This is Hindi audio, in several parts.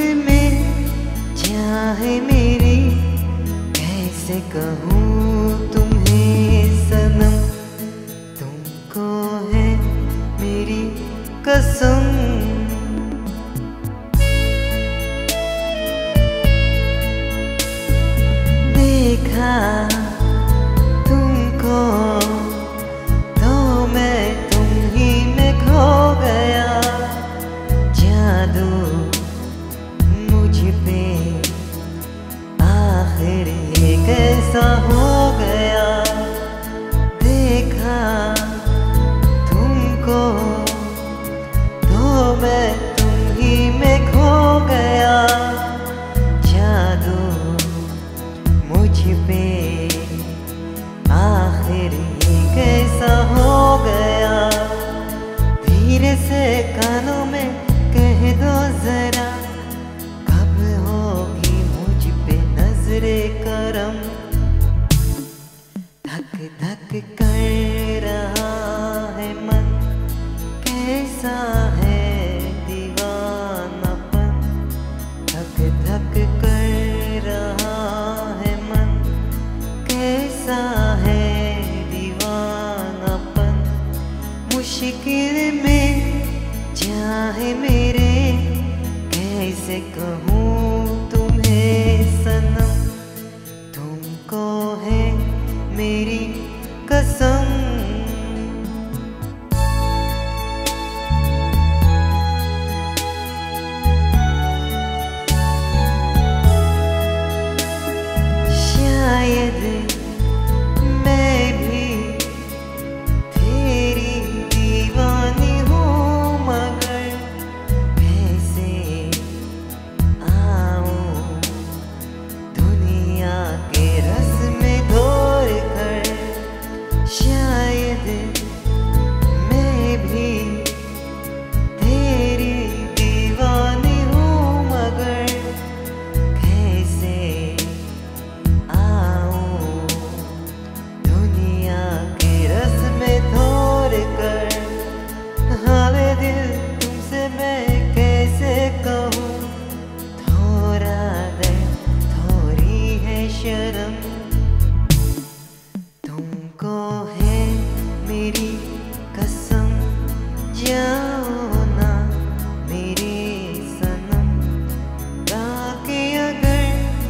में चाहे मेरी, कैसे कहूँ तुम्हें सनम, तुमको है मेरी कसम। देखा तुमको तो मैं तुम ही में खो गया, जादू मुझ पे आखिर ये कैसा हो गया। देखा तुमको तो मैं तुम ही में खो गया, जादू मुझ पे आखिर ये कैसा हो गया। धीरे से कानों में कह दो जरा, कब होगी मुझ पे नजरे करम। धक धक कर रहा है मन, कैसा है दीवानापन। धक धक कर रहा है मन, कैसा है दीवानापन। मुश्किल में चाहे मेरे, कैसे कहूँ तुम्हें सनम, तुमको है मेरी कसम। शायद मैं भी तेरी दीवानी हूँ, मगर कैसे आऊँ दुनिया के रस में दौड़ कर। शायद मैं भी तेरी दीवानी हूँ, मगर कैसे आऊँ दुनिया के रस में दौड़ कर। हाले दिल तुमसे मैं कैसे कहूँ, थोड़ा दर्द थोड़ी है शर्म। तुमको है मेरी कसम, जाओ ना मेरे सनम। ताकि अगर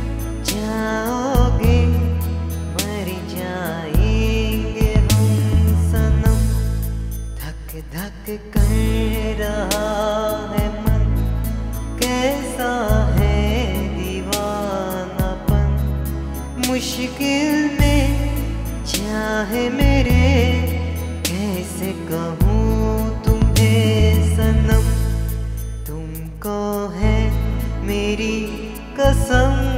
जाओगे मर जाएंगे हम सनम। धक धक कर रहा है मन, कैसा है दीवानापन। मुश्किल में चाहे मेरे, कैसे कहूँ तुम्हें सनम, तुमको है मेरी कसम।